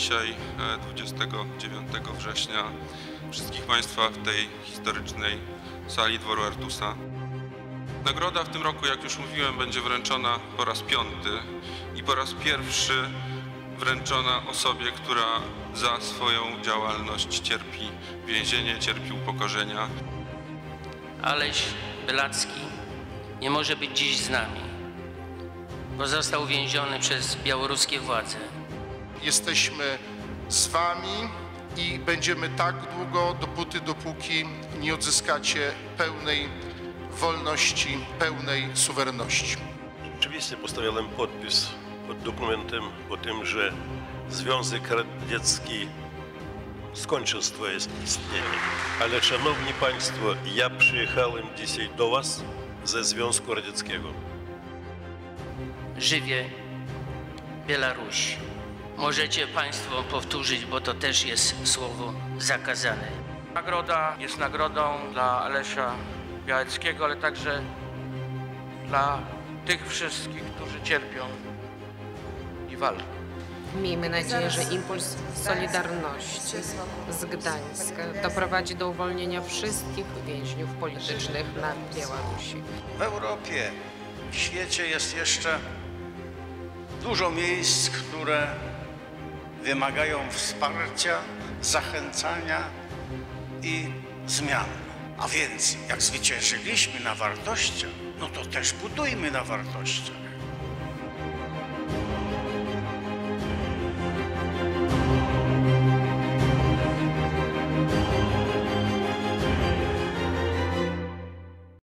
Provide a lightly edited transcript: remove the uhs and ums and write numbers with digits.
dzisiaj, 29 września, wszystkich Państwa w tej historycznej sali Dworu Artusa. Nagroda w tym roku, jak już mówiłem, będzie wręczona po raz 5. i po raz pierwszy wręczona osobie, która za swoją działalność cierpi więzienie, cierpi upokorzenia. Aleś Bylacki nie może być dziś z nami, bo został uwięziony przez białoruskie władze. Jesteśmy z Wami i będziemy tak długo, dopóki nie odzyskacie pełnej wolności, pełnej suwerenności. Rzeczywiście postawiłem podpis pod dokumentem o tym, że Związek Radziecki skończył swoje istnienie. Ale, szanowni Państwo, ja przyjechałem dzisiaj do Was ze Związku Radzieckiego. Żywie Białoruś. Możecie Państwo powtórzyć, bo to też jest słowo zakazane. Nagroda jest nagrodą dla Alesia Białeckiego, ale także dla tych wszystkich, którzy cierpią i walczą. Miejmy nadzieję, że impuls Solidarności z Gdańska doprowadzi do uwolnienia wszystkich więźniów politycznych na Białorusi. W Europie, w świecie jest jeszcze dużo miejsc, które wymagają wsparcia, zachęcania i zmian. A więc jak zwyciężyliśmy na wartościach, no to też budujmy na wartościach.